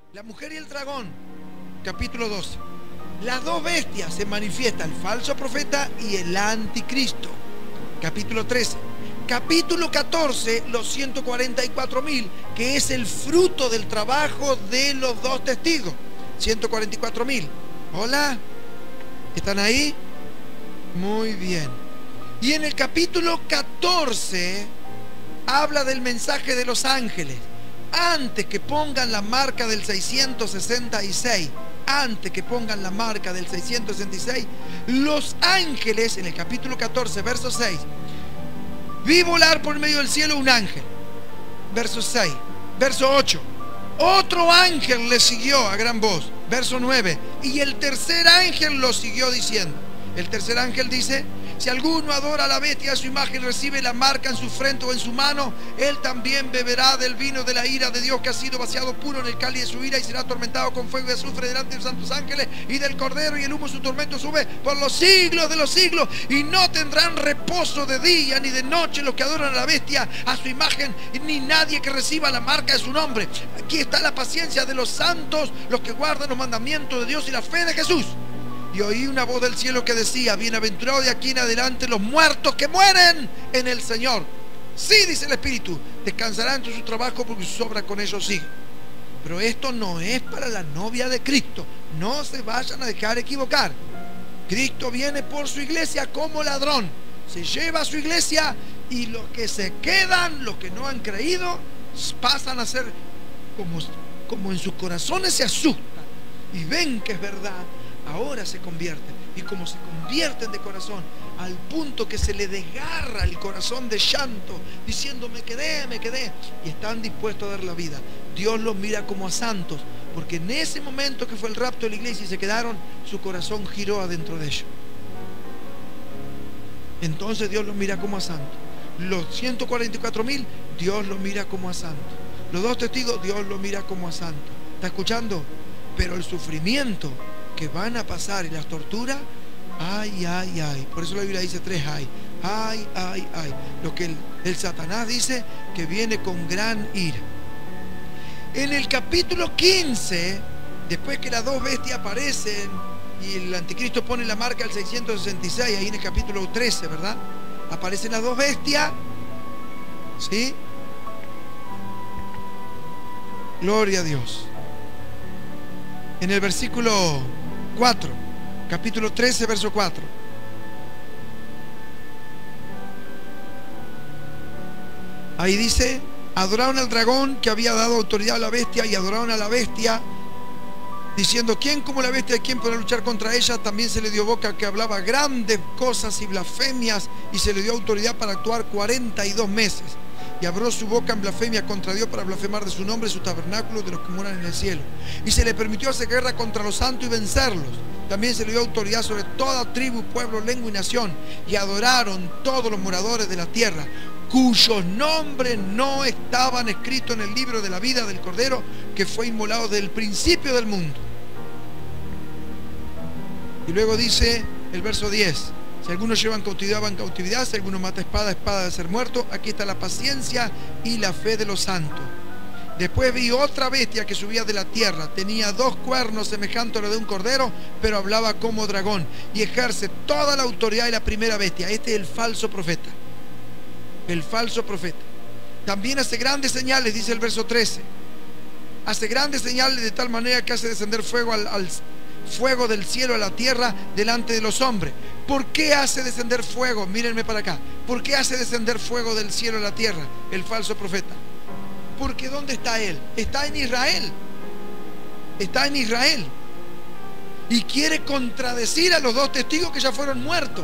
La mujer y el dragón, capítulo 12. Las dos bestias se manifiesta el falso profeta y el anticristo, capítulo 13. Capítulo 14, los 144.000, que es el fruto del trabajo de los dos testigos. 144.000. Hola, ¿están ahí? Muy bien. Y en el capítulo 14 habla del mensaje de los ángeles. Antes que pongan la marca del 666, antes que pongan la marca del 666, los ángeles, en el capítulo 14, verso 6, vi volar por medio del cielo un ángel. Verso 6. Verso 8. Otro ángel le siguió a gran voz. Verso 9. Y el tercer ángel lo siguió diciendo. El tercer ángel dice: si alguno adora a la bestia, a su imagen, recibe la marca en su frente o en su mano, él también beberá del vino de la ira de Dios, que ha sido vaciado puro en el cáliz de su ira, y será atormentado con fuego y azufre delante de los santos ángeles y del Cordero, y el humo de su tormento sube por los siglos de los siglos, y no tendrán reposo de día ni de noche los que adoran a la bestia, a su imagen, ni nadie que reciba la marca de su nombre. Aquí está la paciencia de los santos, los que guardan los mandamientos de Dios y la fe de Jesús. Y oí una voz del cielo que decía: bienaventurados de aquí en adelante los muertos que mueren en el Señor. Sí, dice el Espíritu, descansarán en su trabajo, porque su obra con ellos sigue. Pero esto no es para la novia de Cristo. No se vayan a dejar equivocar. Cristo viene por su iglesia como ladrón. Se lleva a su iglesia, y los que se quedan, los que no han creído, pasan a ser como en sus corazones se asustan y ven que es verdad. Ahora se convierten, y como se convierten de corazón, al punto que se le desgarra el corazón de llanto, diciendo: me quedé, y están dispuestos a dar la vida. Dios los mira como a santos, porque en ese momento que fue el rapto de la iglesia y se quedaron, su corazón giró adentro de ellos. Entonces Dios los mira como a santos. Los 144.000, Dios los mira como a santos. Los dos testigos, Dios los mira como a santos. ¿Está escuchando? Pero el sufrimiento que van a pasar y las torturas, ay, ay, ay. Por eso la Biblia dice 3 ay. Ay, ay, ay. Lo que el Satanás dice, que viene con gran ira. En el capítulo 15, después que las dos bestias aparecen y el anticristo pone la marca del 666, ahí en el capítulo 13, ¿verdad? Aparecen las dos bestias, ¿sí? Gloria a Dios. En el versículo 4, capítulo 13, verso 4. Ahí dice: adoraron al dragón que había dado autoridad a la bestia, y adoraron a la bestia, diciendo: ¿quién como la bestia? ¿Quién podrá luchar contra ella? También se le dio boca que hablaba grandes cosas y blasfemias, y se le dio autoridad para actuar 42 meses. Y abrió su boca en blasfemia contra Dios, para blasfemar de su nombre, su tabernáculo, de los que moran en el cielo. Y se le permitió hacer guerra contra los santos y vencerlos. También se le dio autoridad sobre toda tribu, pueblo, lengua y nación. Y adoraron todos los moradores de la tierra, cuyos nombres no estaban escritos en el libro de la vida del Cordero, que fue inmolado desde el principio del mundo. Y luego dice el verso 10: si algunos llevan cautividad, van cautividad. Si alguno mata espada, espada de ser muerto. Aquí está la paciencia y la fe de los santos. Después vi otra bestia que subía de la tierra. Tenía 2 cuernos semejantes a los de un cordero, pero hablaba como dragón, y ejerce toda la autoridad de la primera bestia. Este es el falso profeta. El falso profeta. También hace grandes señales, dice el verso 13. Hace grandes señales, de tal manera que hace descender fuego fuego del cielo a la tierra delante de los hombres. ¿Por qué hace descender fuego? Mírenme para acá. ¿Por qué hace descender fuego del cielo a la tierra el falso profeta? Porque ¿dónde está él? Está en Israel. Está en Israel. Y quiere contradecir a los dos testigos que ya fueron muertos.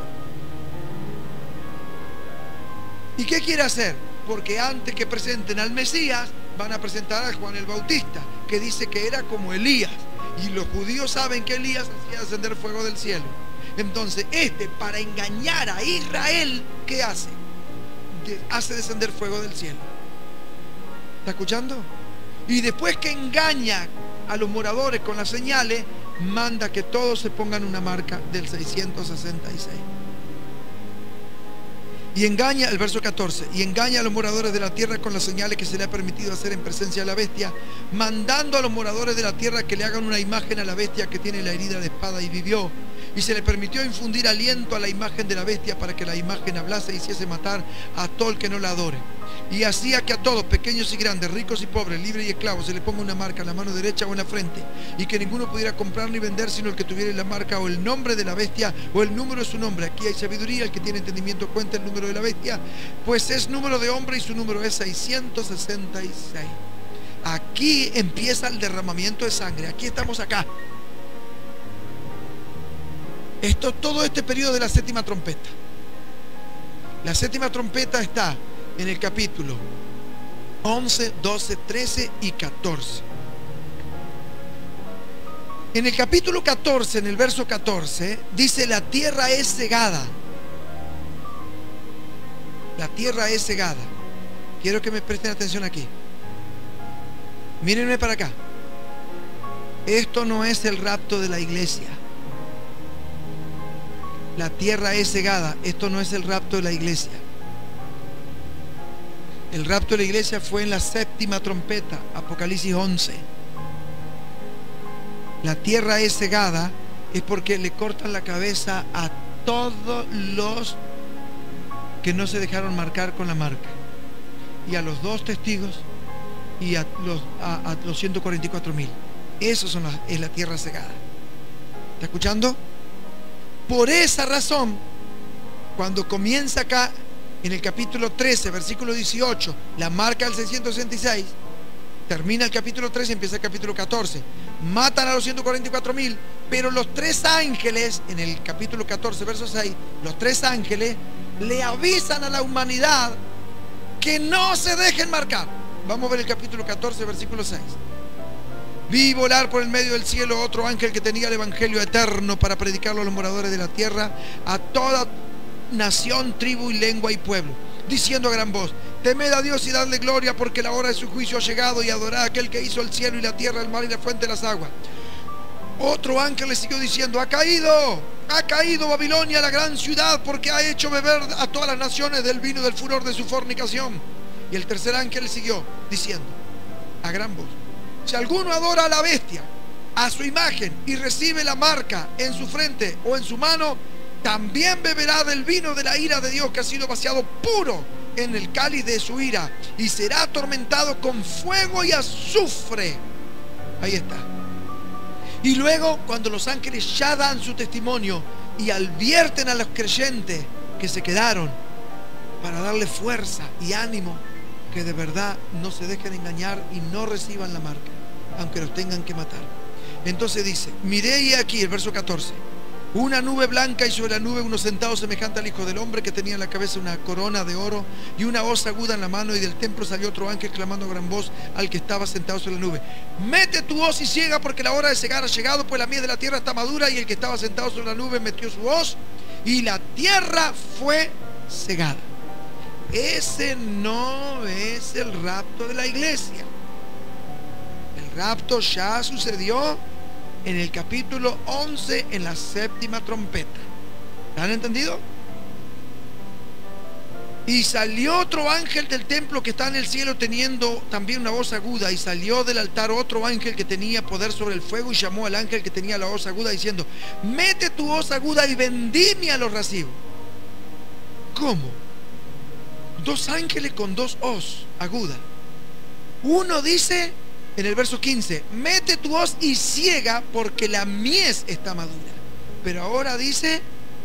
¿Y qué quiere hacer? Porque antes que presenten al Mesías, van a presentar a Juan el Bautista, que dice que era como Elías. Y los judíos saben que Elías hacía descender fuego del cielo. Entonces para engañar a Israel, ¿qué hace? Hace descender fuego del cielo. ¿Está escuchando? Y después que engaña a los moradores con las señales, manda que todos se pongan una marca del 666. Y engaña, el verso 14, y engaña a los moradores de la tierra con las señales que se le ha permitido hacer en presencia de la bestia, mandando a los moradores de la tierra que le hagan una imagen a la bestia que tiene la herida de espada y vivió. Y se le permitió infundir aliento a la imagen de la bestia para que la imagen hablase y hiciese matar a todo el que no la adore. Y hacía que a todos, pequeños y grandes, ricos y pobres, libres y esclavos, se le ponga una marca en la mano derecha o en la frente, y que ninguno pudiera comprar ni vender sino el que tuviera la marca o el nombre de la bestia o el número de su nombre. Aquí hay sabiduría, el que tiene entendimiento cuenta el número de la bestia, pues es número de hombre y su número es 666. Aquí empieza el derramamiento de sangre. Aquí estamos acá. Todo este periodo de la séptima trompeta. La séptima trompeta está en el capítulo 11, 12, 13 y 14. En el capítulo 14, en el verso 14, dice: la tierra es cegada. La tierra es cegada. Quiero que me presten atención aquí. Mírenme para acá. Esto no es el rapto de la iglesia. La tierra es cegada. Esto no es el rapto de la iglesia. El rapto de la iglesia fue en la séptima trompeta, Apocalipsis 11. La tierra es cegada es porque le cortan la cabeza a todos los que no se dejaron marcar con la marca, y a los 2 testigos y a los 144.000. Eso es la tierra cegada. ¿Está escuchando? Por esa razón, cuando comienza acá en el capítulo 13, versículo 18, la marca del 666, termina el capítulo 13, empieza el capítulo 14. Matan a los 144.000, pero los 3 ángeles, en el capítulo 14, verso 6, los 3 ángeles le avisan a la humanidad que no se dejen marcar. Vamos a ver el capítulo 14, versículo 6. Vi volar por el medio del cielo otro ángel que tenía el evangelio eterno para predicarlo a los moradores de la tierra, a toda nación, tribu y lengua y pueblo, diciendo a gran voz: temed a Dios y dadle gloria, porque la hora de su juicio ha llegado, y adorad a aquel que hizo el cielo y la tierra, el mar y la fuente de las aguas. Otro ángel le siguió diciendo: ha caído Babilonia, la gran ciudad, porque ha hecho beber a todas las naciones del vino del furor de su fornicación. Y el tercer ángel le siguió diciendo a gran voz: si alguno adora a la bestia, a su imagen, y recibe la marca en su frente o en su mano, también beberá del vino de la ira de Dios, que ha sido vaciado puro en el cáliz de su ira, y será atormentado con fuego y azufre. Ahí está. Y luego, cuando los ángeles ya dan su testimonio y advierten a los creyentes que se quedaron, para darle fuerza y ánimo, que de verdad no se dejen engañar y no reciban la marca, aunque los tengan que matar. Entonces dice: miré y aquí, el verso 14, una nube blanca, y sobre la nube uno sentado semejante al Hijo del Hombre, que tenía en la cabeza una corona de oro y una hoz aguda en la mano, y del templo salió otro ángel clamando a gran voz al que estaba sentado sobre la nube: mete tu hoz y ciega, porque la hora de cegar ha llegado, pues la mies de la tierra está madura. Y el que estaba sentado sobre la nube metió su hoz, y la tierra fue cegada. Ese no es el rapto de la iglesia. El rapto ya sucedió en el capítulo 11, en la séptima trompeta. ¿Han entendido? Y salió otro ángel del templo que está en el cielo, teniendo también una voz aguda, y salió del altar otro ángel que tenía poder sobre el fuego, y llamó al ángel que tenía la voz aguda diciendo: mete tu voz aguda y vendimia los racimos. ¿Cómo? 2 ángeles con 2 hoz agudas. Uno dice en el verso 15: mete tu hoz y ciega, porque la mies está madura. Pero ahora dice: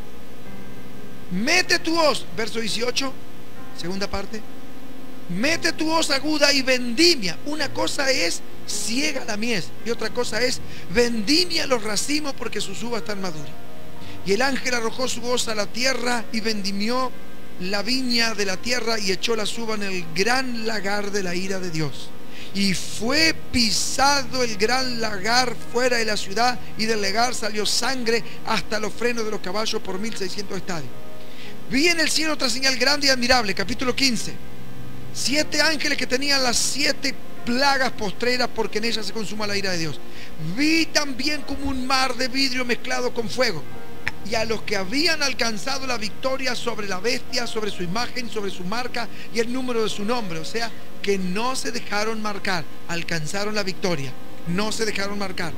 mete tu hoz, verso 18, segunda parte: mete tu hoz aguda y vendimia. Una cosa es ciega la mies, y otra cosa es vendimia los racimos, porque sus uvas están maduras. Y el ángel arrojó su hoz a la tierra y vendimió la viña de la tierra, y echó las uvas en el gran lagar de la ira de Dios. Y fue pisado el gran lagar fuera de la ciudad, y del lagar salió sangre hasta los frenos de los caballos por 1600 estadios. Vi en el cielo otra señal grande y admirable, capítulo 15: 7 ángeles que tenían las 7 plagas postreras, porque en ellas se consuma la ira de Dios. Vi también como un mar de vidrio mezclado con fuego. y a los que habían alcanzado la victoria sobre la bestia, sobre su imagen, sobre su marca y el número de su nombre. O sea, que no se dejaron marcar, alcanzaron la victoria, no se dejaron marcar.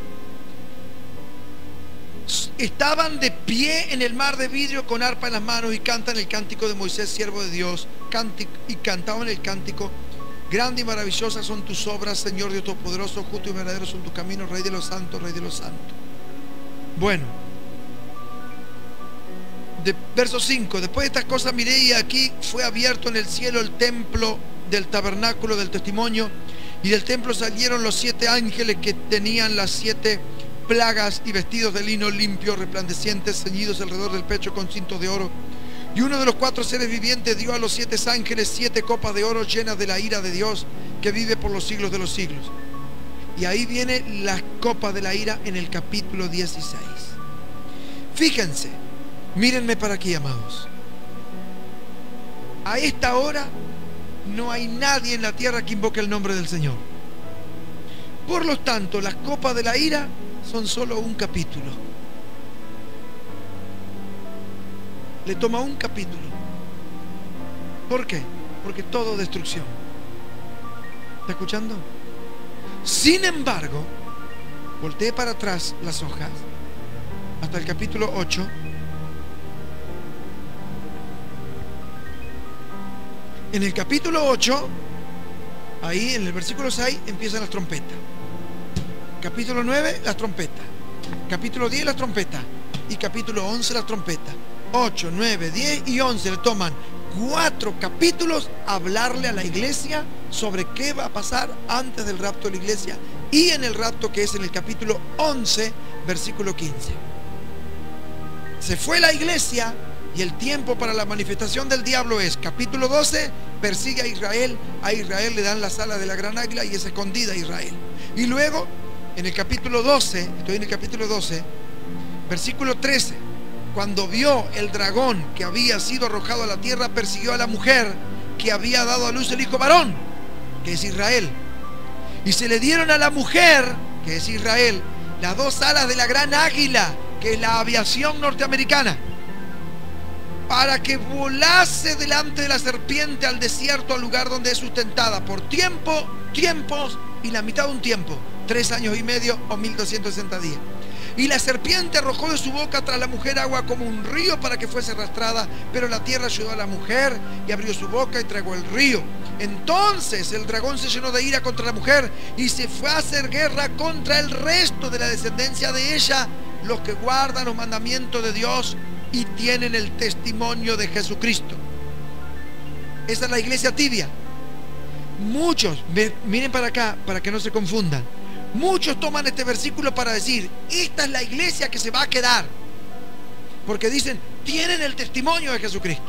Estaban de pie en el mar de vidrio con arpa en las manos y cantan el cántico de Moisés, siervo de Dios, y cantaban el cántico: grande y maravillosas son tus obras, Señor Dios Todopoderoso, justo y verdadero son tus caminos, Rey de los santos, Rey de los santos. Bueno, verso 5: después de estas cosas miré y aquí fue abierto en el cielo el templo del tabernáculo del testimonio, y del templo salieron los 7 ángeles que tenían las 7 plagas y vestidos de lino limpio, resplandecientes, ceñidos alrededor del pecho con cintos de oro. Y uno de los 4 seres vivientes dio a los 7 ángeles 7 copas de oro llenas de la ira de Dios, que vive por los siglos de los siglos. Y ahí viene la copa de la ira en el capítulo 16. Fíjense, mírenme para aquí, amados. A esta hora no hay nadie en la tierra que invoque el nombre del Señor. Por lo tanto, las copas de la ira son solo un capítulo. Le toma un capítulo. ¿Por qué? Porque todo destrucción. ¿Está escuchando? Sin embargo, voltee para atrás las hojas hasta el capítulo 8. En el capítulo 8, ahí en el versículo 6 empiezan las trompetas. Capítulo 9, las trompetas. Capítulo 10, las trompetas. Y capítulo 11, las trompetas. 8, 9, 10 y 11 le toman 4 capítulos a hablarle a la iglesia sobre qué va a pasar antes del rapto de la iglesia y en el rapto, que es en el capítulo 11, versículo 15. Se fue la iglesia y el tiempo para la manifestación del diablo es: capítulo 12, persigue a Israel le dan las alas de la gran águila y es escondida Israel. Y luego en el capítulo 12, estoy en el capítulo 12, versículo 13, cuando vio el dragón que había sido arrojado a la tierra, persiguió a la mujer que había dado a luz el hijo varón, que es Israel. Y se le dieron a la mujer, que es Israel, las 2 alas de la gran águila, que es la aviación norteamericana, para que volase delante de la serpiente al desierto, al lugar donde es sustentada por tiempos y la mitad de un tiempo, 3 años y medio o 1260 días. Y la serpiente arrojó de su boca tras la mujer agua como un río para que fuese arrastrada, pero la tierra ayudó a la mujer y abrió su boca y tragó el río. Entonces el dragón se llenó de ira contra la mujer y se fue a hacer guerra contra el resto de la descendencia de ella, los que guardan los mandamientos de Dios y tienen el testimonio de Jesucristo. Esa es la iglesia tibia. Muchos, miren para acá para que no se confundan, muchos toman este versículo para decir: esta es la iglesia que se va a quedar, porque dicen, tienen el testimonio de Jesucristo.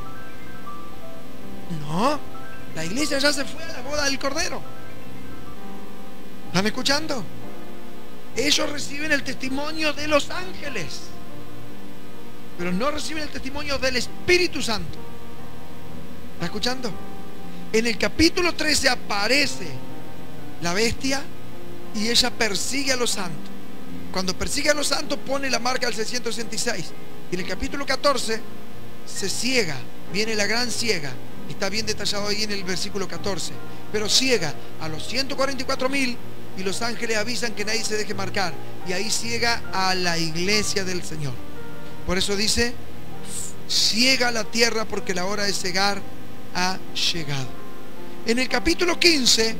No, la iglesia ya se fue a la boda del Cordero. ¿Están escuchando? Ellos reciben el testimonio de los ángeles, pero no reciben el testimonio del Espíritu Santo. ¿Está escuchando? En el capítulo 13 aparece la bestia y ella persigue a los santos. Cuando persigue a los santos pone la marca del 666. Y en el capítulo 14 se ciega, viene la gran ciega. Está bien detallado ahí en el versículo 14. Pero ciega a los 144.000 y los ángeles avisan que nadie se deje marcar. Y ahí ciega a la iglesia del Señor. Por eso dice: ciega la tierra porque la hora de cegar ha llegado. En el capítulo 15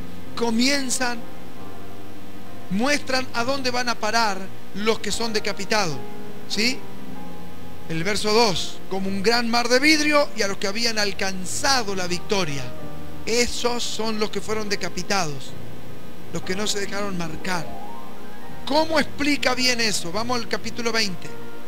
muestran a dónde van a parar los que son decapitados, ¿sí? El verso 2: como un gran mar de vidrio, y a los que habían alcanzado la victoria. Esos son los que fueron decapitados, los que no se dejaron marcar. ¿Cómo explica bien eso? Vamos al capítulo 20.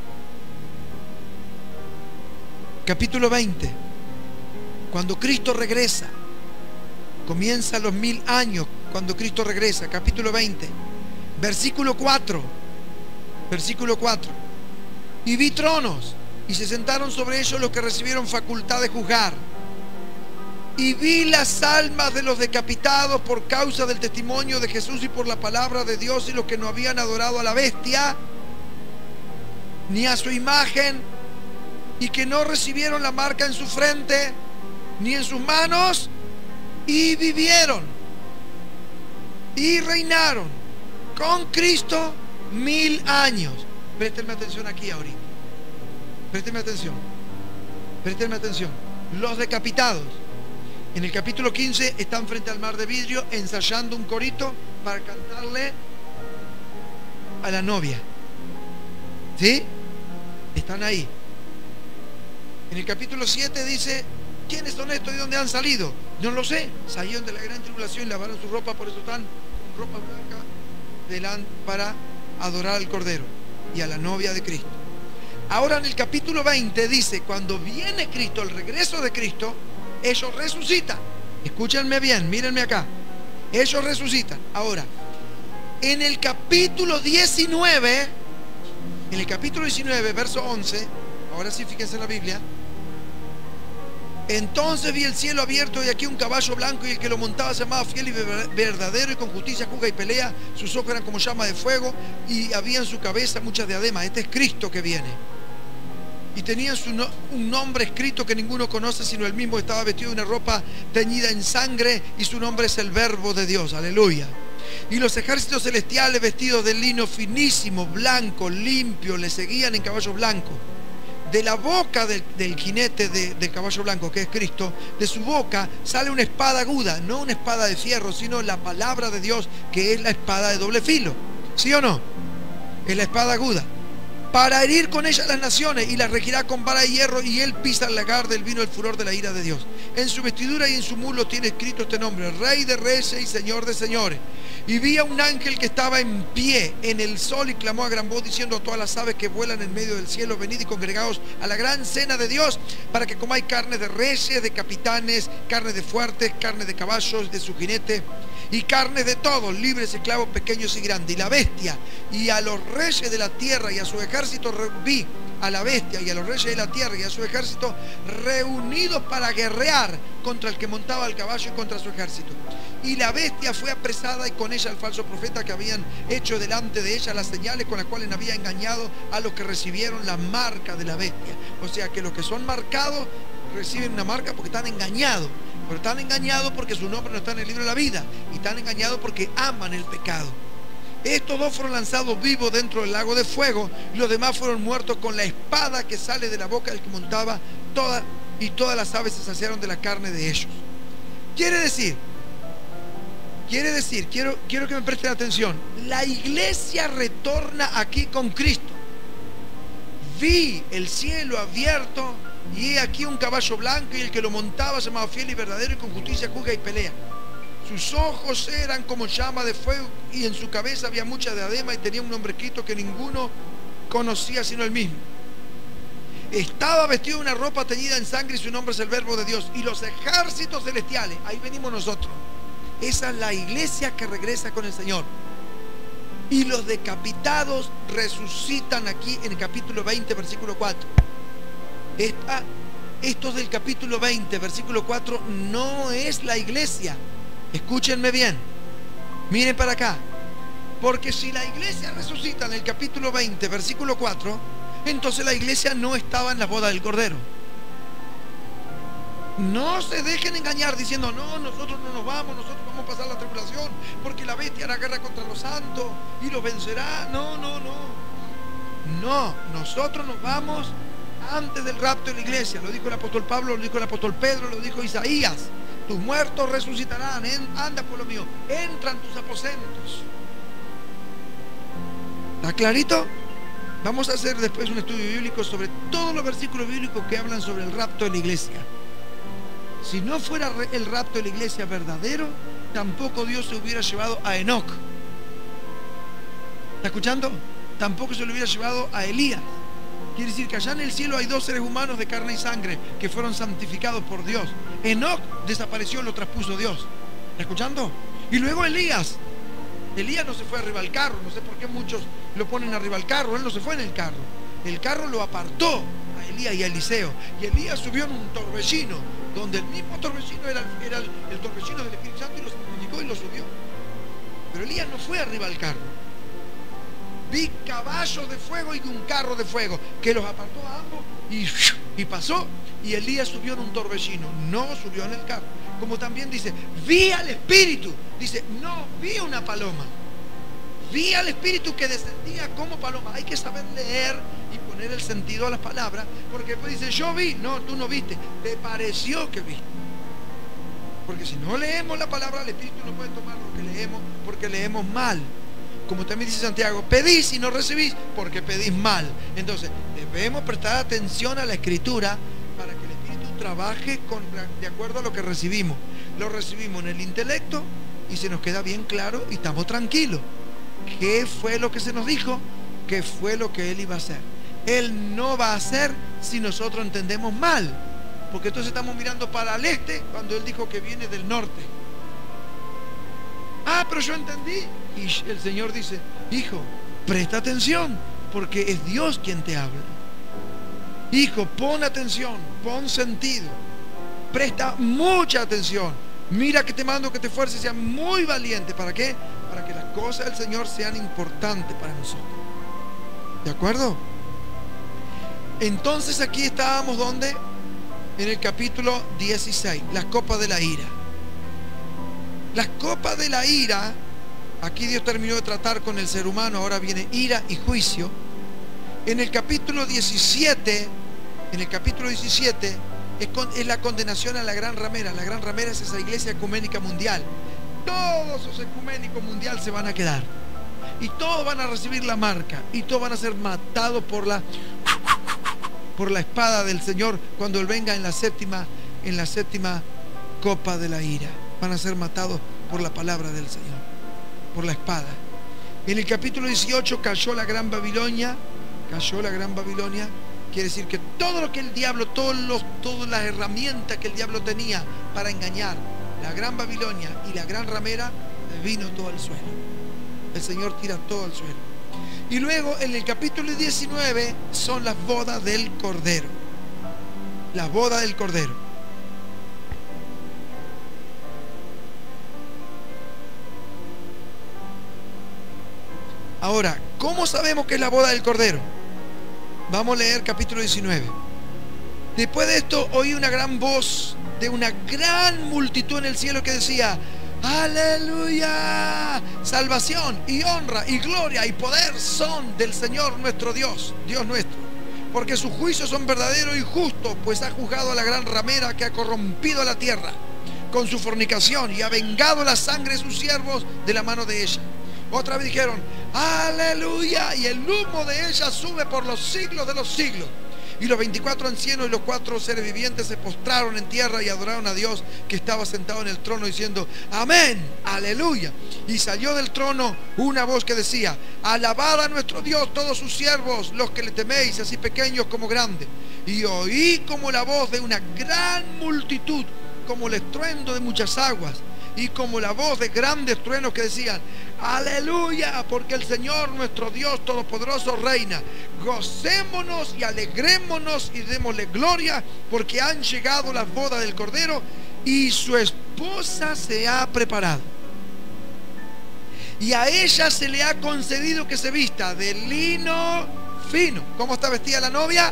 Capítulo 20. Cuando Cristo regresa, comienza los 1000 años cuando Cristo regresa. Capítulo 20, versículo 4. Versículo 4. Y vi tronos, y se sentaron sobre ellos los que recibieron facultad de juzgar. Y vi las almas de los decapitados por causa del testimonio de Jesús y por la palabra de Dios, y los que no habían adorado a la bestia ni a su imagen, y que no recibieron la marca en su frente ni en sus manos, y vivieron y reinaron con Cristo 1000 años. Préstenme atención aquí ahorita. Préstenme atención. Préstenme atención. Los decapitados, en el capítulo 15, están frente al mar de vidrio ensayando un corito para cantarle a la novia. ¿Sí? Están ahí. En el capítulo 7 dice: ¿quiénes son estos y dónde han salido? No lo sé. Salieron de la gran tribulación y lavaron su ropa, por eso están con ropa blanca para adorar al Cordero y a la novia de Cristo. Ahora en el capítulo 20 dice: cuando viene Cristo, el regreso de Cristo, ellos resucitan. Escúchenme bien, mírenme acá. Ellos resucitan. Ahora, en el capítulo 19, verso 11, ahora sí, fíjense en la Biblia. Entonces vi el cielo abierto y aquí un caballo blanco, y el que lo montaba se llamaba Fiel y Verdadero, y con justicia juzga y pelea. Sus ojos eran como llama de fuego y había en su cabeza muchas diademas. Este es Cristo que viene. Y tenía un nombre escrito que ninguno conoce sino él mismo. Estaba vestido de una ropa teñida en sangre y su nombre es el Verbo de Dios. Aleluya. Y los ejércitos celestiales, vestidos de lino finísimo, blanco, limpio, le seguían en caballos blancos. De la boca del jinete del caballo blanco, que es Cristo, de su boca sale una espada aguda, no una espada de fierro, sino la palabra de Dios, que es la espada de doble filo. ¿Sí o no? Es la espada aguda. Para herir con ella las naciones, y las regirá con vara de hierro, y él pisa el lagar del vino del furor de la ira de Dios. En su vestidura y en su muslo tiene escrito este nombre: Rey de Reyes y Señor de Señores. Y vi a un ángel que estaba en pie en el sol y clamó a gran voz diciendo a todas las aves que vuelan en medio del cielo: venid y congregaos a la gran cena de Dios, para que comáis carne de reyes, de capitanes, carne de fuertes, carne de caballos, de sus jinetes, y carne de todos, libres, esclavos, pequeños y grandes. Y la bestia y a los reyes de la tierra y a su ejército vi a la bestia y a los reyes de la tierra y a su ejército reunidos para guerrear contra el que montaba el caballo y contra su ejército. Y la bestia fue apresada, y con ella el falso profeta, que habían hecho delante de ella las señales con las cuales había engañado a los que recibieron la marca de la bestia. O sea que los que son marcados reciben una marca porque están engañados. Pero están engañados porque su nombre no está en el libro de la vida, y están engañados porque aman el pecado. Estos dos fueron lanzados vivos dentro del lago de fuego, y los demás fueron muertos con la espada que sale de la boca del que montaba, y todas las aves se saciaron de la carne de ellos. Quiere decir, quiero que me presten atención, la iglesia retorna aquí con Cristo. Vi el cielo abierto, y he aquí un caballo blanco, y el que lo montaba se llamaba Fiel y Verdadero, y con justicia juzga y pelea. Sus ojos eran como llama de fuego, y en su cabeza había mucha diadema, y tenía un nombre escrito que ninguno conocía sino él mismo. Estaba vestido de una ropa teñida en sangre, y su nombre es el Verbo de Dios. Y los ejércitos celestiales, ahí venimos nosotros. Esa es la iglesia que regresa con el Señor. Y los decapitados resucitan aquí en el capítulo 20, versículo 4. Esto del capítulo 20, versículo 4, no es la iglesia. Escúchenme bien, miren para acá. Porque si la iglesia resucita en el capítulo 20, versículo 4, entonces la iglesia no estaba en la boda del Cordero. No se dejen engañar diciendo: no, nosotros no nos vamos, nosotros vamos a pasar la tribulación, porque la bestia hará guerra contra los santos y los vencerá. No, nosotros nos vamos antes del rapto de la iglesia. Lo dijo el apóstol Pablo, lo dijo el apóstol Pedro, lo dijo Isaías: tus muertos resucitarán. Anda, pueblo mío, entra en tus aposentos. ¿Está clarito? Vamos a hacer después un estudio bíblico sobre todos los versículos bíblicos que hablan sobre el rapto de la iglesia. Si no fuera el rapto de la iglesia verdadero, tampoco Dios se hubiera llevado a Enoc. ¿Está escuchando? Tampoco se lo hubiera llevado a Elías. Quiere decir que allá en el cielo hay dos seres humanos de carne y sangre que fueron santificados por Dios. Enoc desapareció, lo traspuso Dios. ¿Está escuchando? Y luego Elías no se fue arriba al carro. No sé por qué muchos lo ponen arriba al carro. Él no se fue en el carro. El carro lo apartó a Elías y a Eliseo. Y Elías subió en un torbellino, donde el mismo torbellino era el torbellino del Espíritu Santo, y lo santificó y lo subió. Pero Elías no fue arriba al carro. Vi caballos de fuego y un carro de fuego que los apartó a ambos, y Y pasó, y Elías subió en un torbellino, no subió en el carro. Como también dice, vi al Espíritu. Dice, no vi una paloma, vi al Espíritu que descendía como paloma. Hay que saber leer y poner el sentido a las palabras, porque después dice, yo vi. No, tú no viste, te pareció que viste. Porque si no leemos la palabra, el Espíritu no puede tomar lo que leemos, porque leemos mal. Como también dice Santiago, pedís y no recibís porque pedís mal. Entonces debemos prestar atención a la Escritura para que el Espíritu trabaje de acuerdo a lo que recibimos. Lo recibimos en el intelecto y se nos queda bien claro y estamos tranquilos. ¿Qué fue lo que se nos dijo? ¿Qué fue lo que Él iba a hacer? Él no va a hacer si nosotros entendemos mal, porque entonces estamos mirando para el este cuando Él dijo que viene del norte. Ah, pero yo entendí. Y el Señor dice, hijo, presta atención, porque es Dios quien te habla. Hijo, pon atención, pon sentido, presta mucha atención. Mira que te mando que te esfuerces y seas muy valiente. ¿Para qué? Para que las cosas del Señor sean importantes para nosotros. ¿De acuerdo? Entonces aquí estábamos, ¿dónde? En el capítulo 16, las copas de la ira. Las copas de la ira, aquí Dios terminó de tratar con el ser humano, ahora viene ira y juicio. En el capítulo 17, es la condenación a la gran ramera. La gran ramera es esa iglesia ecuménica mundial. Todos los ecuménicos mundiales se van a quedar. Y todos van a recibir la marca. Y todos van a ser matados por la espada del Señor cuando Él venga en la séptima copa de la ira. Van a ser matados por la palabra del Señor, por la espada. En el capítulo 18 cayó la gran Babilonia. Cayó la gran Babilonia. Quiere decir que todo lo que el diablo, todas las herramientas que el diablo tenía para engañar, la gran Babilonia y la gran ramera, vino todo al suelo. El Señor tira todo al suelo. Y luego en el capítulo 19 son las bodas del Cordero. Las bodas del Cordero. Ahora, ¿cómo sabemos que es la boda del Cordero? Vamos a leer capítulo 19. Después de esto oí una gran voz de una gran multitud en el cielo que decía: ¡Aleluya! Salvación y honra y gloria y poder son del Señor nuestro Dios, Dios nuestro, porque sus juicios son verdaderos y justos, pues ha juzgado a la gran ramera que ha corrompido a la tierra con su fornicación y ha vengado la sangre de sus siervos de la mano de ella. Otra vez dijeron: ¡Aleluya! Y el humo de ella sube por los siglos de los siglos. Y los 24 ancianos y los 4 seres vivientes se postraron en tierra y adoraron a Dios que estaba sentado en el trono, diciendo: amén, aleluya. Y salió del trono una voz que decía: alabad a nuestro Dios todos sus siervos, los que le teméis, así pequeños como grandes. Y oí como la voz de una gran multitud, como el estruendo de muchas aguas, y como la voz de grandes truenos que decían: aleluya, porque el Señor nuestro Dios todopoderoso reina. Gocémonos y alegrémonos y démosle gloria, porque han llegado las bodas del Cordero y su esposa se ha preparado. Y a ella se le ha concedido que se vista de lino fino. ¿Cómo está vestida la novia?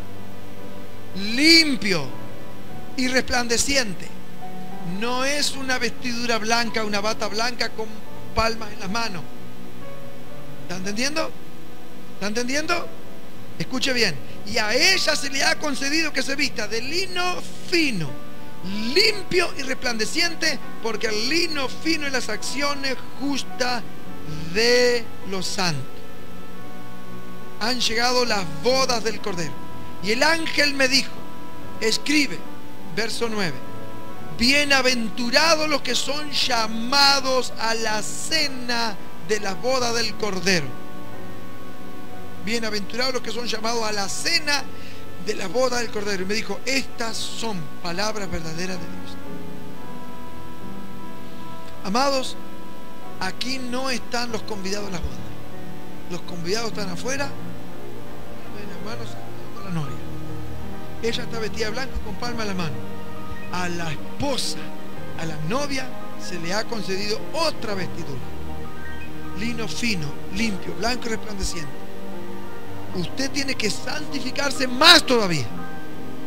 Limpio y resplandeciente. No es una vestidura blanca, una bata blanca con palmas en las manos. ¿Está entendiendo? ¿Está entendiendo? Escuche bien. Y a ella se le ha concedido que se vista de lino fino, limpio y resplandeciente, porque el lino fino es las acciones justas de los santos. Han llegado las bodas del Cordero. Y el ángel me dijo: escribe, verso 9: bienaventurados los que son llamados a la cena de la boda del Cordero. Bienaventurados los que son llamados a la cena de la boda del Cordero. Y me dijo: estas son palabras verdaderas de Dios. Amados, aquí no están los convidados a la boda. Los convidados están afuera, en las manos de la novia. Ella está vestida de blanco con palma en la mano. A la esposa, a la novia, se le ha concedido otra vestidura: lino fino, limpio, blanco y resplandeciente. Usted tiene que santificarse más todavía.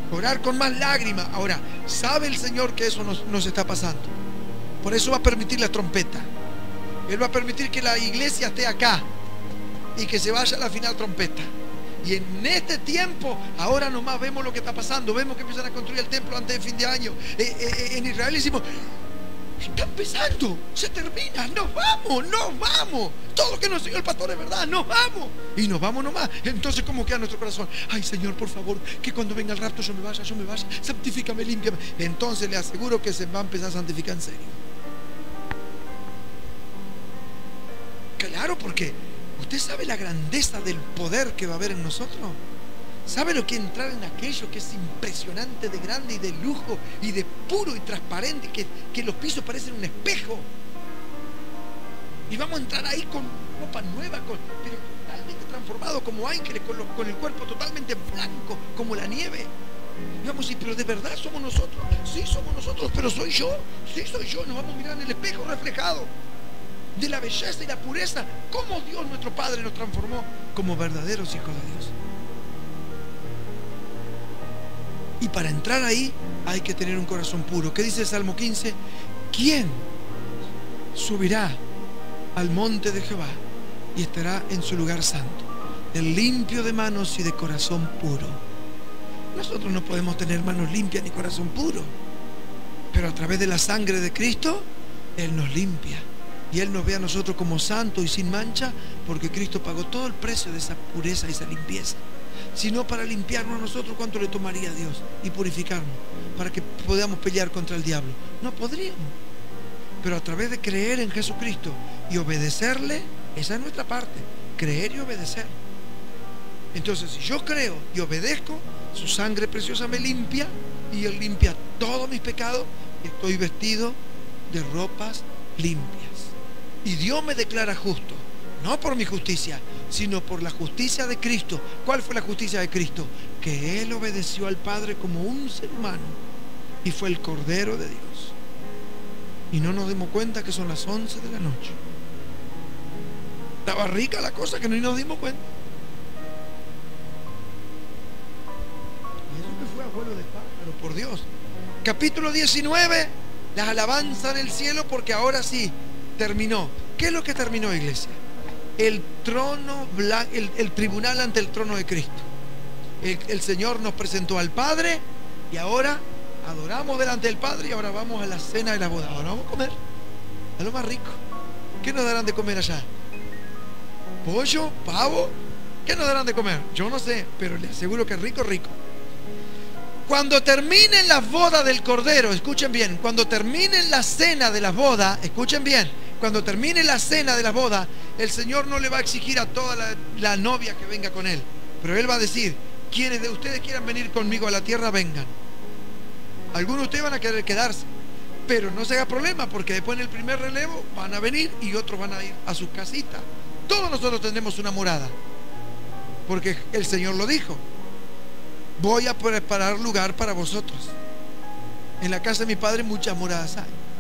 Orar con más lágrimas. Ahora, sabe el Señor que eso nos está pasando. Por eso va a permitir la trompeta. Él va a permitir que la iglesia esté acá y que se vaya a la final trompeta. Y en este tiempo, ahora nomás vemos lo que está pasando. Vemos que empiezan a construir el templo antes de fin de año. En Israel decimos, está empezando, se termina, nos vamos. Todo lo que nos enseñó el pastor es verdad, nos vamos. Y nos vamos nomás. Entonces, ¿cómo queda nuestro corazón? Ay, Señor, por favor, que cuando venga el rapto yo me vaya, santifícame, límpiame. Entonces le aseguro que se va a empezar a santificar en serio. Claro, porque usted sabe la grandeza del poder que va a haber en nosotros. ¿Sabe lo que es entrar en aquello que es impresionante de grande y de lujo y de puro y transparente, que los pisos parecen un espejo? Y vamos a entrar ahí con ropa nueva, pero totalmente transformado como ángeles, con el cuerpo totalmente blanco como la nieve. Y vamos a decir, pero ¿de verdad somos nosotros? Sí, somos nosotros, pero ¿soy yo? Sí, soy yo. Nos vamos a mirar en el espejo reflejado de la belleza y la pureza, cómo Dios nuestro Padre nos transformó como verdaderos hijos de Dios. Y para entrar ahí hay que tener un corazón puro. ¿Qué dice el Salmo 15? ¿Quién subirá al monte de Jehová y estará en su lugar santo? El limpio de manos y de corazón puro. Nosotros no podemos tener manos limpias ni corazón puro, pero a través de la sangre de Cristo Él nos limpia y Él nos ve a nosotros como santos y sin mancha, porque Cristo pagó todo el precio de esa pureza y esa limpieza. Si no, para limpiarnos a nosotros, ¿cuánto le tomaría a Dios? Y purificarnos para que podamos pelear contra el diablo. No podríamos. Pero a través de creer en Jesucristo y obedecerle, esa es nuestra parte, creer y obedecer. Entonces, si yo creo y obedezco, su sangre preciosa me limpia y Él limpia todos mis pecados y estoy vestido de ropas limpias. Y Dios me declara justo, no por mi justicia, sino por la justicia de Cristo. ¿Cuál fue la justicia de Cristo? Que Él obedeció al Padre como un ser humano y fue el Cordero de Dios. Y no nos dimos cuenta que son las 11 de la noche. Estaba rica la cosa que no nos dimos cuenta. Y eso que fue abuelo de pájaro, por Dios. Capítulo 19, las alabanzas en el cielo, porque ahora sí terminó. ¿Qué es lo que terminó, iglesia? El trono blanco, el tribunal ante el trono de Cristo. El Señor nos presentó al Padre y ahora adoramos delante del Padre y ahora vamos a la cena de la boda. Ahora vamos a comer a lo más rico. ¿Qué nos darán de comer allá? ¿Pollo? ¿Pavo? ¿Qué nos darán de comer? Yo no sé, pero les aseguro que es rico, rico. Cuando terminen las bodas del Cordero, escuchen bien, cuando terminen la cena de las bodas, escuchen bien, cuando termine la cena de las bodas, el Señor no le va a exigir a toda la novia que venga con Él, pero Él va a decir, quienes de ustedes quieran venir conmigo a la tierra, vengan. Algunos de ustedes van a querer quedarse, pero no se haga problema, porque después en el primer relevo van a venir y otros van a ir a sus casitas. Todos nosotros tendremos una morada, porque el Señor lo dijo. Voy a preparar lugar para vosotros. En la casa de mi Padre muchas moradas hay.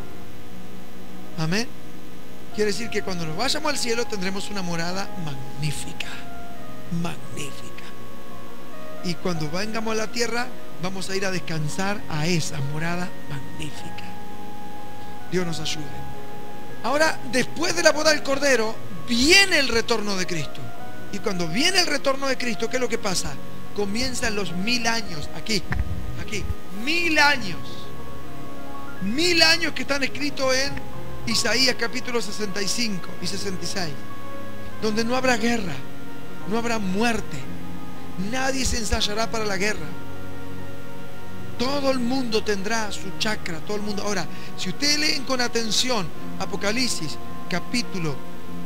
Amén. Quiere decir que cuando nos vayamos al cielo tendremos una morada magnífica. Magnífica. Y cuando vengamos a la tierra vamos a ir a descansar a esa morada magnífica. Dios nos ayude. Ahora, después de la boda del Cordero viene el retorno de Cristo. Y cuando viene el retorno de Cristo, ¿qué es lo que pasa? Comienzan los 1000 años, aquí, 1000 años. 1000 años que están escritos en Isaías capítulo 65 y 66, donde no habrá guerra, no habrá muerte, nadie se ensayará para la guerra. Todo el mundo tendrá su chakra, todo el mundo. Ahora, si ustedes leen con atención Apocalipsis capítulo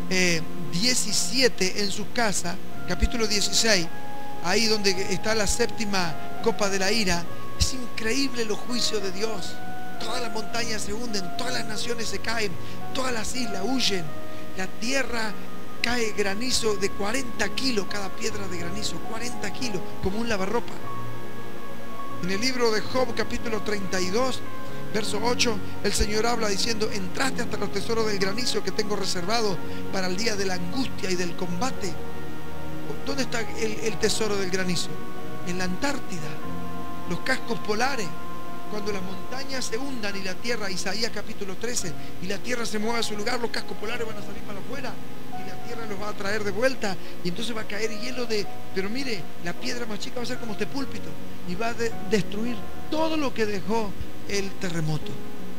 17 en su casa, capítulo 16, ahí donde está la séptima copa de la ira, es increíble los juicios de Dios. Todas las montañas se hunden, todas las naciones se caen, todas las islas huyen, la tierra cae granizo de 40 kilos, cada piedra de granizo, 40 kilos, como un lavarropa. En el libro de Job capítulo 32 verso 8, el Señor habla diciendo, entraste hasta los tesoros del granizo que tengo reservado para el día de la angustia y del combate. ¿Dónde está el tesoro del granizo? En la Antártida. los cascos polares, cuando las montañas se hundan y la tierra, Isaías capítulo 13, y la tierra se mueva a su lugar, los cascos polares van a salir para afuera y la tierra los va a traer de vuelta, y entonces va a caer hielo pero mire, la piedra más chica va a ser como este púlpito y va a destruir todo lo que dejó el terremoto.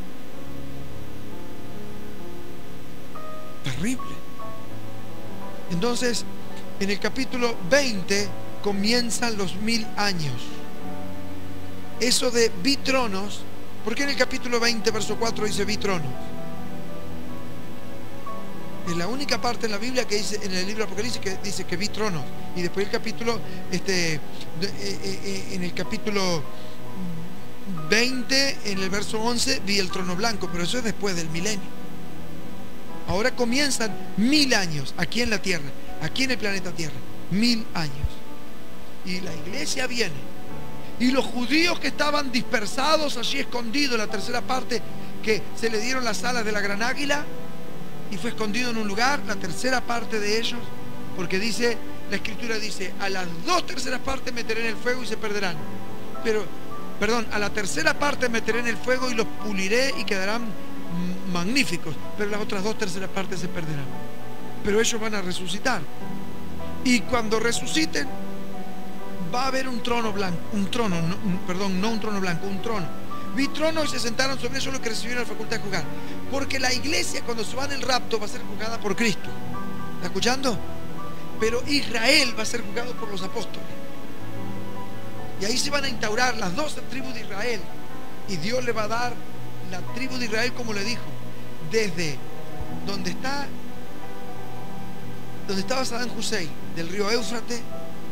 Terrible. Entonces, en el capítulo 20 comienzan los 1000 años. Eso de vi tronos, ¿por qué en el capítulo 20, verso 4 dice vi tronos? Es la única parte en la Biblia que dice, en el libro de Apocalipsis, que dice que vi tronos. Y después el capítulo, en el capítulo 20, en el verso 11, vi el trono blanco, pero eso es después del milenio. Ahora comienzan 1000 años aquí en la tierra, aquí en el planeta Tierra, 1000 años. Y la iglesia viene. Y los judíos que estaban dispersados allí escondidos, la tercera parte que se le dieron las alas de la gran águila y fue escondido en un lugar, la tercera parte de ellos, porque dice, la escritura dice, a las 2/3 partes meteré en el fuego y se perderán. A la tercera parte meteré en el fuego y los puliré y quedarán magníficos, pero las otras 2/3 partes se perderán. Pero ellos van a resucitar. Y cuando resuciten, va a haber un trono blanco, un trono. Vi tronos y se sentaron sobre ellos los que recibieron la facultad de juzgar. Porque la iglesia, cuando se va en el rapto, va a ser juzgada por Cristo. ¿Está escuchando? Pero Israel va a ser juzgado por los apóstoles. Y ahí se van a instaurar las 12 tribus de Israel. Y Dios le va a dar la tribu de Israel, como le dijo, desde donde estaba Saddam Hussein, del río Éufrates,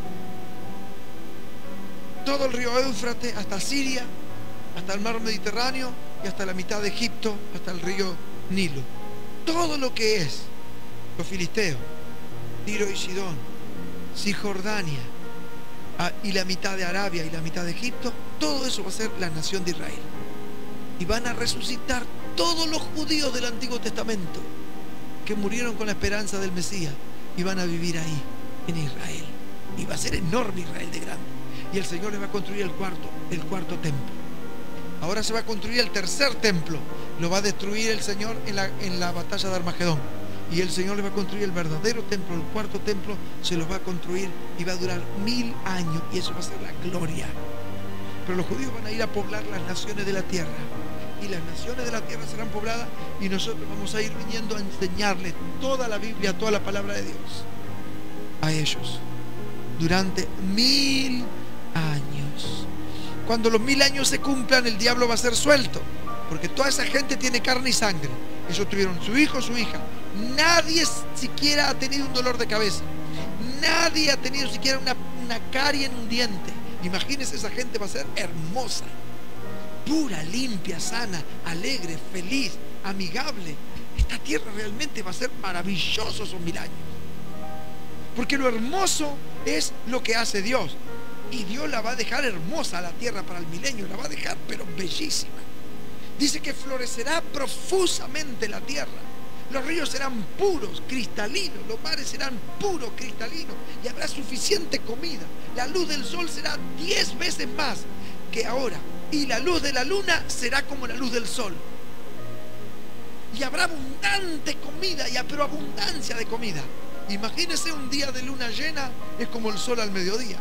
todo el río Éufrates hasta Siria, hasta el mar Mediterráneo y hasta la mitad de Egipto, hasta el río Nilo. Todo lo que es los filisteos, Tiro y Sidón, Cisjordania, y la mitad de Arabia y la mitad de Egipto, todo eso va a ser la nación de Israel. Y van a resucitar todos los judíos del Antiguo Testamento que murieron con la esperanza del Mesías y van a vivir ahí, en Israel. Y va a ser enorme Israel de grande. Y el Señor les va a construir el cuarto templo. Ahora se va a construir el tercer templo. Lo va a destruir el Señor en la batalla de Armagedón. Y el Señor les va a construir el verdadero templo, el cuarto templo, se los va a construir y va a durar 1000 años. Y eso va a ser la gloria. Pero los judíos van a ir a poblar las naciones de la tierra. Y las naciones de la tierra serán pobladas y nosotros vamos a ir viniendo a enseñarles toda la Biblia, toda la palabra de Dios a ellos durante 1000 años. Cuando los 1000 años se cumplan, el diablo va a ser suelto, porque toda esa gente tiene carne y sangre. Ellos tuvieron su hijo, su hija. Nadie siquiera ha tenido un dolor de cabeza. Nadie ha tenido siquiera una carie en un diente. Imagínense, esa gente va a ser hermosa, pura, limpia, sana, alegre, feliz, amigable. Esta tierra realmente va a ser maravilloso esos 1000 años. Porque lo hermoso es lo que hace Dios. Y Dios la va a dejar hermosa, la tierra, para el milenio. La va a dejar pero bellísima. Dice que florecerá profusamente la tierra. Los ríos serán puros, cristalinos. Los mares serán puros, cristalinos. Y habrá suficiente comida. La luz del sol será 10 veces más que ahora. Y la luz de la luna será como la luz del sol. Y habrá abundante comida, pero abundancia de comida. Imagínense, un día de luna llena es como el sol al mediodía.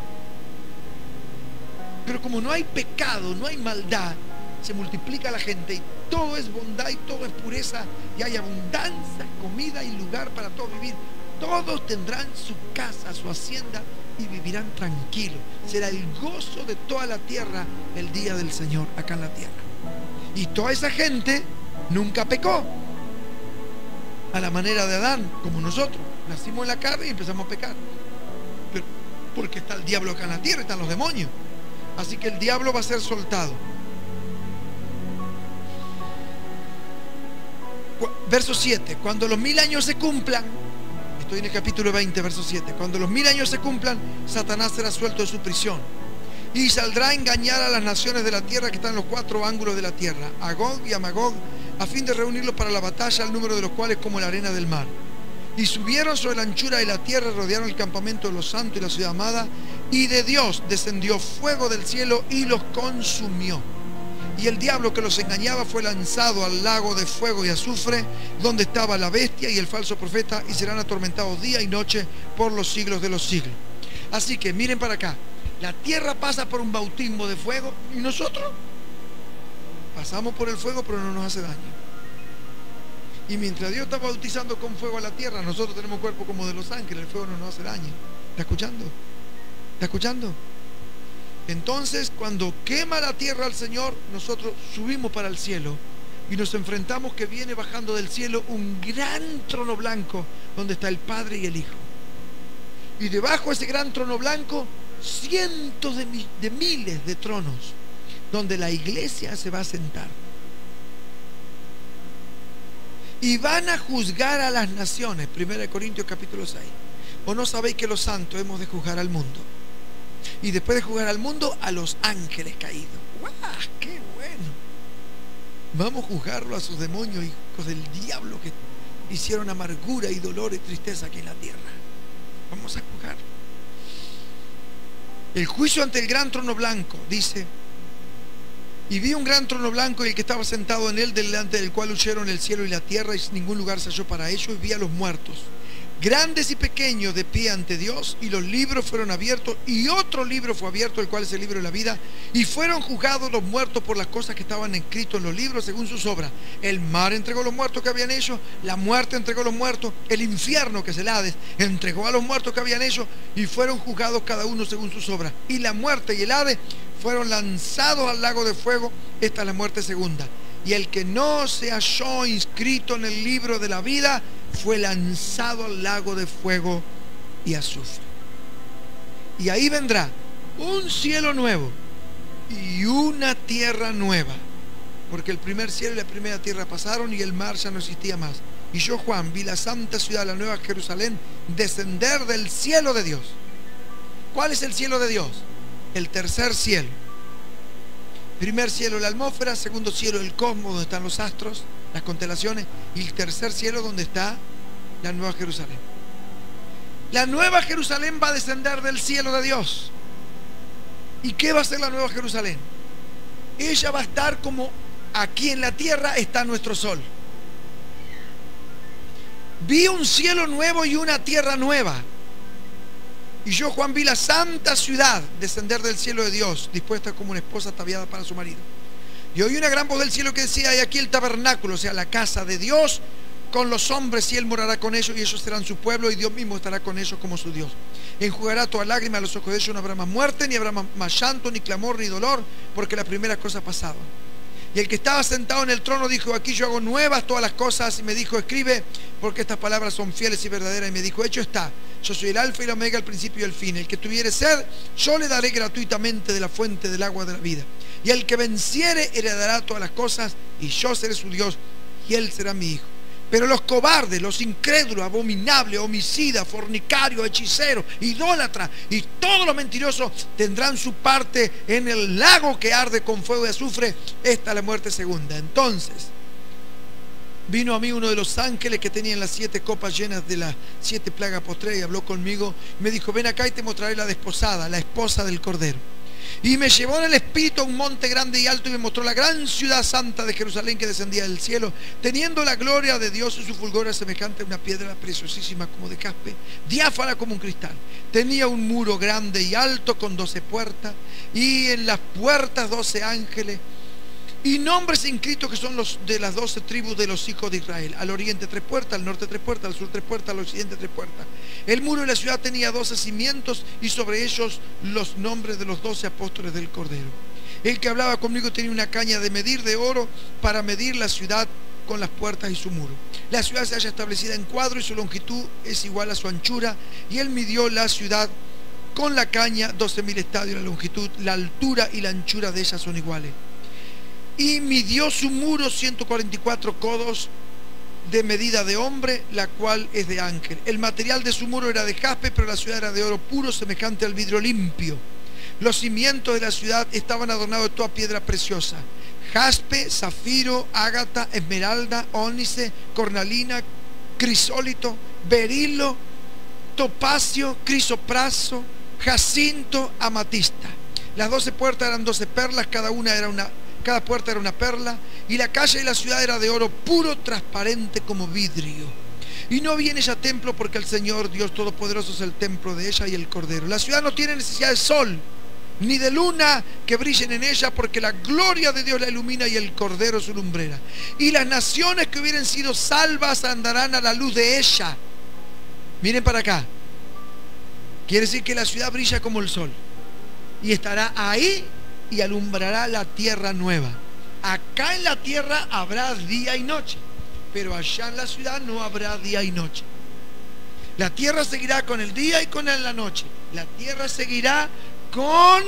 Pero como no hay pecado, no hay maldad, se multiplica la gente y todo es bondad y todo es pureza y hay abundancia, comida y lugar para todos vivir. Todos tendrán su casa, su hacienda y vivirán tranquilos. Será el gozo de toda la tierra el día del Señor acá en la tierra. Y toda esa gente nunca pecó, a la manera de Adán, como nosotros. Nacimos en la carne y empezamos a pecar. Pero porque está el diablo acá en la tierra, están los demonios. Así que el diablo va a ser soltado. Verso 7. Cuando los 1000 años se cumplan, estoy en el capítulo 20, verso 7. Cuando los 1000 años se cumplan, Satanás será suelto de su prisión y saldrá a engañar a las naciones de la tierra que están en los 4 ángulos de la tierra, a Gog y a Magog, a fin de reunirlos para la batalla, el número de los cuales como la arena del mar. Y subieron sobre la anchura de la tierra, rodearon el campamento de los santos y la ciudad amada, y de Dios descendió fuego del cielo y los consumió. Y el diablo que los engañaba fue lanzado al lago de fuego y azufre, donde estaba la bestia y el falso profeta, y serán atormentados día y noche por los siglos de los siglos. Así que miren para acá, la tierra pasa por un bautismo de fuego, y nosotros pasamos por el fuego, pero no nos hace daño. Y mientras Dios está bautizando con fuego a la tierra, nosotros tenemos cuerpo como de los ángeles, el fuego no nos hace daño. ¿Está escuchando? ¿Está escuchando? Entonces, cuando quema la tierra al Señor, nosotros subimos para el cielo y nos enfrentamos que viene bajando del cielo un gran trono blanco donde está el Padre y el Hijo. Y debajo de ese gran trono blanco, cientos de miles de tronos donde la iglesia se va a sentar. Y van a juzgar a las naciones. 1 Corintios capítulo 6. ¿O no sabéis que los santos hemos de juzgar al mundo? Y después de juzgar al mundo, a los ángeles caídos. ¡Guau! ¡Qué bueno! Vamos a juzgarlo a sus demonios, hijos del diablo, que hicieron amargura y dolor y tristeza aquí en la tierra. Vamos a juzgar. El juicio ante el gran trono blanco, dice: y vi un gran trono blanco y el que estaba sentado en él, delante del cual huyeron el cielo y la tierra, y ningún lugar se halló para ellos. Y vi a los muertos, grandes y pequeños, de pie ante Dios, y los libros fueron abiertos, y otro libro fue abierto, el cual es el libro de la vida, y fueron juzgados los muertos por las cosas que estaban escritas en los libros según sus obras. El mar entregó los muertos que habían hecho, la muerte entregó los muertos, el infierno, que es el Hades, entregó a los muertos que habían hecho, y fueron juzgados cada uno según sus obras. Y la muerte y el Hades fueron lanzados al lago de fuego. Esta es la muerte segunda. Y el que no se halló inscrito en el libro de la vida fue lanzado al lago de fuego y azufre. Y ahí vendrá un cielo nuevo y una tierra nueva, porque el primer cielo y la primera tierra pasaron y el mar ya no existía más. Y yo, Juan, vi la santa ciudad, la nueva Jerusalén, descender del cielo de Dios. ¿Cuál es el cielo de Dios? El tercer cielo. Primer cielo, la atmósfera. Segundo cielo, el cosmos, donde están los astros, las constelaciones. Y el tercer cielo, donde está la nueva Jerusalén. La nueva Jerusalén va a descender del cielo de Dios. ¿Y qué va a ser la nueva Jerusalén? Ella va a estar como aquí en la tierra está nuestro sol. Vi un cielo nuevo y una tierra nueva. Y yo, Juan, vi la santa ciudad descender del cielo de Dios, dispuesta como una esposa ataviada para su marido. Y oí una gran voz del cielo que decía: y aquí el tabernáculo, o sea, la casa de Dios, con los hombres, y Él morará con ellos, y ellos serán su pueblo, y Dios mismo estará con ellos como su Dios. Enjugará toda lágrima a los ojos de ellos. No habrá más muerte, ni habrá más llanto, ni clamor, ni dolor, porque las primeras cosas pasaron. Y el que estaba sentado en el trono dijo: aquí yo hago nuevas todas las cosas. Y me dijo: escribe, porque estas palabras son fieles y verdaderas. Y me dijo: hecho está, yo soy el alfa y el omega, el principio y el fin. El que tuviere sed, yo le daré gratuitamente de la fuente del agua de la vida. Y el que venciere heredará todas las cosas, y yo seré su Dios, y él será mi hijo. Pero los cobardes, los incrédulos, abominables, homicidas, fornicarios, hechiceros, idólatras y todos los mentirosos tendrán su parte en el lago que arde con fuego y azufre. Esta es la muerte segunda. Entonces vino a mí uno de los ángeles que tenían las 7 copas llenas de las 7 plagas postreras, y habló conmigo. Me dijo: ven acá y te mostraré la desposada, la esposa del Cordero. Y me llevó en el espíritu a un monte grande y alto, y me mostró la gran ciudad santa de Jerusalén, que descendía del cielo, teniendo la gloria de Dios, y su fulgor era semejante a una piedra preciosísima como de jaspe, diáfana como un cristal. Tenía un muro grande y alto con 12 puertas, y en las puertas 12 ángeles, y nombres inscritos que son los de las 12 tribus de los hijos de Israel. Al oriente 3 puertas, al norte 3 puertas, al sur 3 puertas, al occidente 3 puertas. El muro de la ciudad tenía 12 cimientos, y sobre ellos los nombres de los 12 apóstoles del Cordero. El que hablaba conmigo tenía una caña de medir de oro para medir la ciudad con las puertas y su muro. La ciudad se halla establecida en cuadro, y su longitud es igual a su anchura. Y él midió la ciudad con la caña, 12.000 estadios la longitud, la altura y la anchura de ella son iguales. Y midió su muro 144 codos de medida de hombre, la cual es de ángel. El material de su muro era de jaspe, pero la ciudad era de oro puro, semejante al vidrio limpio. Los cimientos de la ciudad estaban adornados de toda piedra preciosa: jaspe, zafiro, ágata, esmeralda, ónice, cornalina, crisólito, berilo, topacio, crisopraso, jacinto, amatista. Las 12 puertas eran 12 perlas, cada puerta era una perla, y la calle de la ciudad era de oro puro, transparente como vidrio. Y no había en ella templo, porque el Señor Dios Todopoderoso es el templo de ella y el Cordero. La ciudad no tiene necesidad de sol ni de luna que brillen en ella, porque la gloria de Dios la ilumina y el Cordero su lumbrera. Y las naciones que hubieran sido salvas andarán a la luz de ella. Miren para acá. Quiere decir que la ciudad brilla como el sol, y estará ahí y alumbrará la tierra nueva. Acá en la tierra habrá día y noche, pero allá en la ciudad no habrá día y noche. La tierra seguirá con el día y con la noche. La tierra seguirá con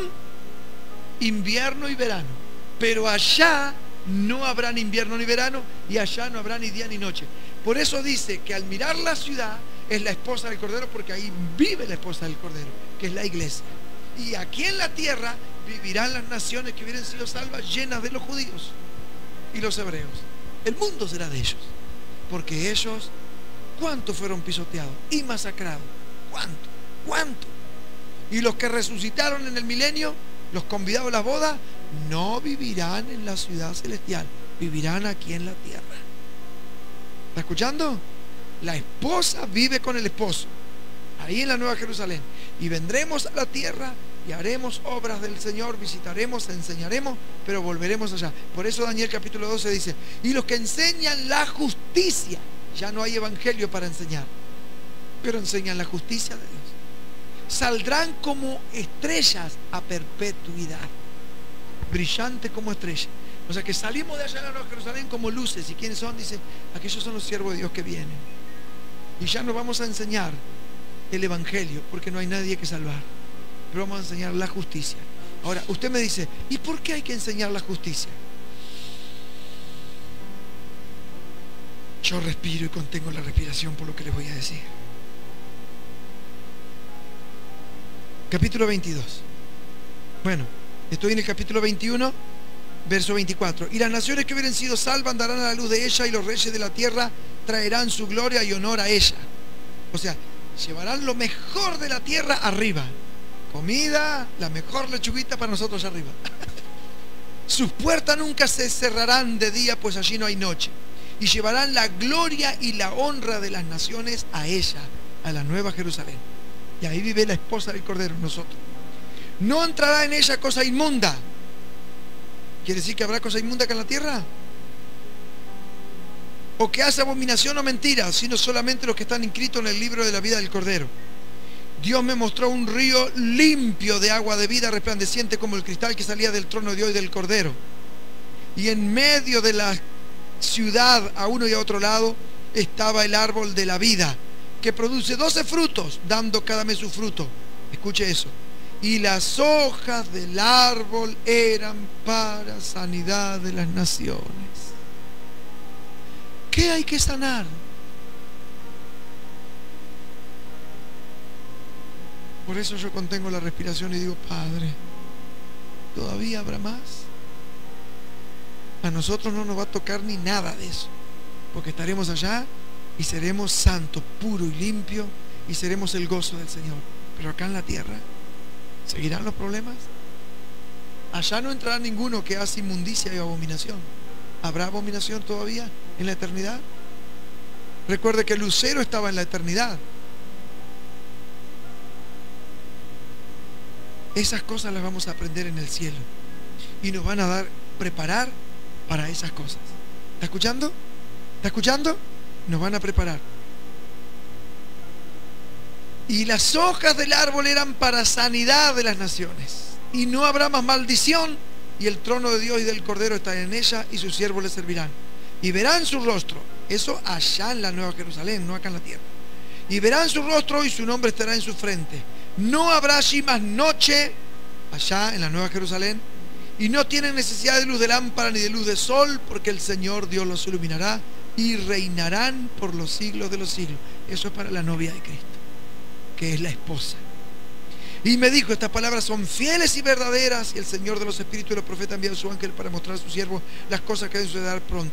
invierno y verano, pero allá no habrá ni invierno ni verano, y allá no habrá ni día ni noche. Por eso dice que al mirar la ciudad es la esposa del Cordero, porque ahí vive la esposa del Cordero, que es la iglesia. Y aquí en la tierra vivirán las naciones que hubieran sido salvas, llenas de los judíos y los hebreos. El mundo será de ellos, porque ellos, ¿cuánto fueron pisoteados y masacrados? ¿Cuánto? Y los que resucitaron en el milenio, los convidados a las bodas, no vivirán en la ciudad celestial, vivirán aquí en la tierra. ¿Está escuchando? La esposa vive con el esposo, ahí en la Nueva Jerusalén. Y vendremos a la tierra y haremos obras del Señor, visitaremos, enseñaremos, pero volveremos allá. Por eso Daniel capítulo 12 dice: y los que enseñan la justicia, ya no hay evangelio para enseñar, pero enseñan la justicia de Dios, saldrán como estrellas a perpetuidad, brillante como estrella. O sea que salimos de allá de la Nueva Jerusalén como luces. ¿Y quiénes son? Dice: aquellos son los siervos de Dios que vienen. Y ya no vamos a enseñar el evangelio, porque no hay nadie que salvar, pero vamos a enseñar la justicia. Ahora, usted me dice: ¿y por qué hay que enseñar la justicia? Yo respiro y contengo la respiración por lo que les voy a decir. Capítulo 22. Bueno, estoy en el capítulo 21, verso 24. Y las naciones que hubieran sido salvas andarán a la luz de ella, y los reyes de la tierra traerán su gloria y honor a ella. O sea, llevarán lo mejor de la tierra arriba. Comida, la mejor lechuguita para nosotros arriba. Sus puertas nunca se cerrarán de día, pues allí no hay noche. Y llevarán la gloria y la honra de las naciones a ella, a la Nueva Jerusalén. Y ahí vive la esposa del Cordero, nosotros. No entrará en ella cosa inmunda. ¿Quiere decir que habrá cosa inmunda acá en la tierra? O que hace abominación o mentira, sino solamente los que están inscritos en el libro de la vida del Cordero. Dios me mostró un río limpio de agua de vida, resplandeciente como el cristal, que salía del trono de Dios y del Cordero. Y en medio de la ciudad, a uno y a otro lado, estaba el árbol de la vida, que produce 12 frutos, dando cada mes su fruto. Escuche eso. Y las hojas del árbol eran para sanidad de las naciones. ¿Qué hay que sanar? Por eso yo contengo la respiración y digo: Padre, ¿todavía habrá más? A nosotros no nos va a tocar ni nada de eso, porque estaremos allá y seremos santos, puro y limpio, y seremos el gozo del Señor. Pero acá en la tierra ¿seguirán los problemas? Allá no entrará ninguno que hace inmundicia y abominación. ¿Habrá abominación todavía en la eternidad? Recuerde que el lucero estaba en la eternidad. Esas cosas las vamos a aprender en el cielo, y nos van a preparar para esas cosas. ¿Está escuchando? ¿Está escuchando? Nos van a preparar. Y las hojas del árbol eran para sanidad de las naciones, y no habrá más maldición, y el trono de Dios y del Cordero está en ella, y sus siervos le servirán. Y verán su rostro. Eso allá en la Nueva Jerusalén, no acá en la tierra. Y verán su rostro, y su nombre estará en su frente. No habrá allí más noche, allá en la Nueva Jerusalén, y no tienen necesidad de luz de lámpara ni de luz de sol, porque el Señor Dios los iluminará, y reinarán por los siglos de los siglos. Eso es para la novia de Cristo, que es la esposa. Y me dijo: estas palabras son fieles y verdaderas, y el Señor de los espíritus y los profetas ha enviado a su ángel para mostrar a sus siervos las cosas que deben suceder pronto.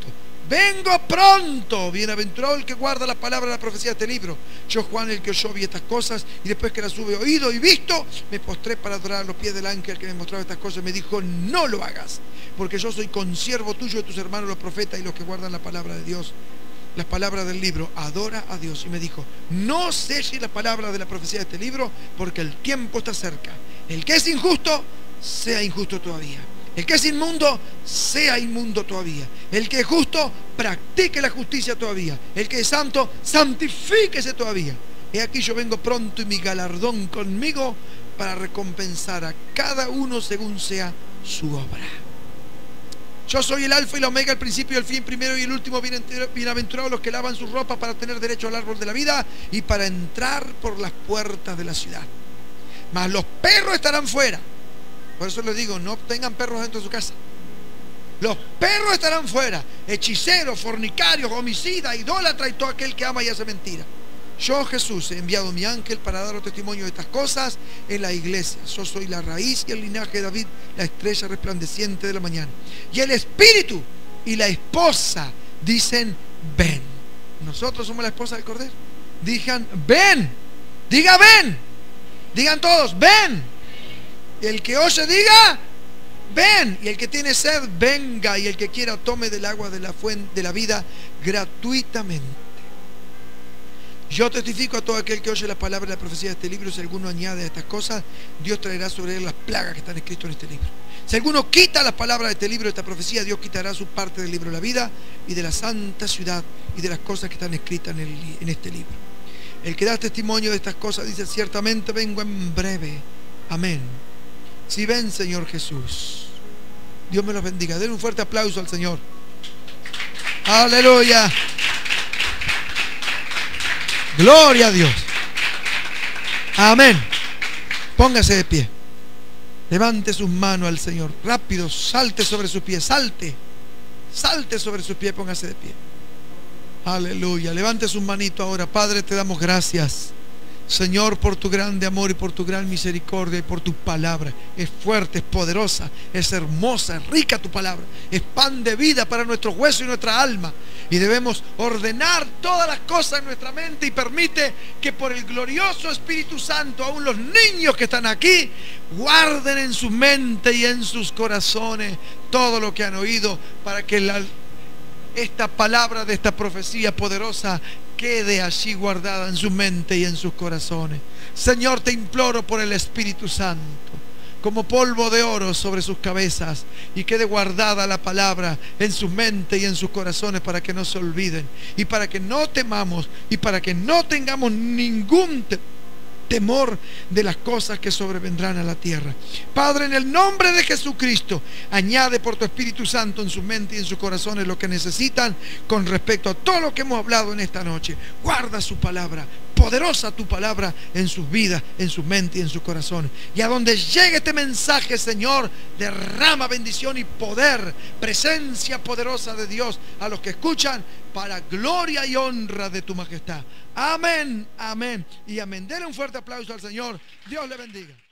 vengo pronto. Bienaventurado el que guarda la palabra de la profecía de este libro. Yo, Juan, el que oyó, vi estas cosas, y después que las hube oído y visto, me postré para adorar a los pies del ángel que me mostraba estas cosas. Me dijo: no lo hagas, porque yo soy consiervo tuyo, de tus hermanos los profetas y los que guardan la palabra de Dios, las palabras del libro. Adora a Dios. Y me dijo: no selles la palabra de la profecía de este libro, porque el tiempo está cerca. El que es injusto, sea injusto todavía. El que es inmundo, sea inmundo todavía. El que es justo, practique la justicia todavía. El que es santo, santifíquese todavía. He aquí yo vengo pronto, y mi galardón conmigo, para recompensar a cada uno según sea su obra. Yo soy el alfa y la omega, el principio y el fin, primero y el último. Bienaventurados los que lavan sus ropas para tener derecho al árbol de la vida y para entrar por las puertas de la ciudad. Mas los perros estarán fuera. Por eso les digo, no tengan perros dentro de su casa. Los perros estarán fuera: hechiceros, fornicarios, homicidas, idólatras y todo aquel que ama y hace mentira. Yo, Jesús, he enviado mi ángel para daros testimonio de estas cosas en la iglesia. Yo soy la raíz y el linaje de David, la estrella resplandeciente de la mañana. Y el Espíritu y la esposa dicen: ven. Nosotros somos la esposa del Cordero. Digan: ven. Diga: ven. Digan todos: ven. Y el que oye diga: ven. Y el que tiene sed, venga. Y el que quiera, tome del agua de la fuente de la vida gratuitamente. Yo testifico a todo aquel que oye la palabra de la profecía de este libro. Si alguno añade a estas cosas, Dios traerá sobre él las plagas que están escritas en este libro. Si alguno quita las palabras de este libro, de esta profecía, Dios quitará su parte del libro de la vida y de la santa ciudad y de las cosas que están escritas en este libro. El que da testimonio de estas cosas dice: ciertamente vengo en breve. Amén. Si ven, Señor Jesús. Dios me los bendiga. Den un fuerte aplauso al Señor. Aleluya. Gloria a Dios. Amén. Póngase de pie. Levante sus manos al Señor. Rápido, salte sobre sus pies. Salte. Salte sobre sus pies. Póngase de pie. Aleluya. Levante sus manitos ahora. Padre, te damos gracias, Señor, por tu grande amor y por tu gran misericordia y por tu palabra. Es fuerte, es poderosa, es hermosa, es rica tu palabra. Es pan de vida para nuestros huesos y nuestra alma. Y debemos ordenar todas las cosas en nuestra mente, y permite que por el glorioso Espíritu Santo, aún los niños que están aquí, guarden en su mente y en sus corazones todo lo que han oído, para que esta palabra de esta profecía poderosa quede allí guardada en su mente y en sus corazones. Señor, te imploro por el Espíritu Santo, como polvo de oro sobre sus cabezas, y quede guardada la palabra en su mente y en sus corazones, para que no se olviden, y para que no temamos, y para que no tengamos ningún temor de las cosas que sobrevendrán a la tierra. Padre, en el nombre de Jesucristo, añade por tu Espíritu Santo en su mente y en sus corazones lo que necesitan con respecto a todo lo que hemos hablado en esta noche. Guarda su palabra, poderosa tu palabra, en sus vidas, en su mente y en sus corazones. Y a donde llegue este mensaje, Señor, derrama bendición y poder, presencia poderosa de Dios a los que escuchan, para gloria y honra de tu majestad. Amén, amén y amén. Denle un fuerte aplauso al Señor. Dios le bendiga.